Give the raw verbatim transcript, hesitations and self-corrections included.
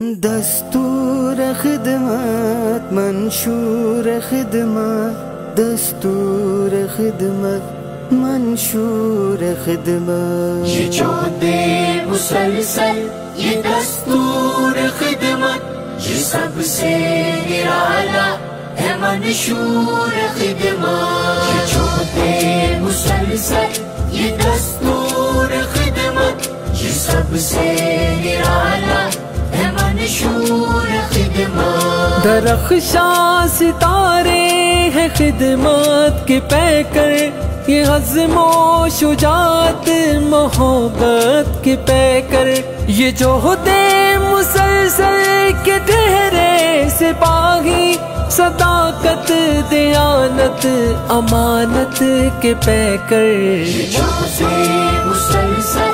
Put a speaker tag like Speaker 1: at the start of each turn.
Speaker 1: दस्तूर खिदमत मंशूर खिदमत, दस्तूर खिदमत मंशूर खिदमत।
Speaker 2: ये जो दे मुसलसल ये दस्तूर खिदमत, ये सबसे निराला है मंशूर खिदमत। ये जो दे मुसलसल ये दस्तूर खिदमत, ये सबसे निराला है मंशूर खिदमत।
Speaker 3: दरख्शां सितारे हैं खिदमत के पैकर, ये हज़्म व शुजात मोहब्बत के पैकर। ये जो होते मुसलसल के ठहरे सिपाही, सदाकत दयानत अमानत के पैकर।
Speaker 2: ये जो से मुसलसल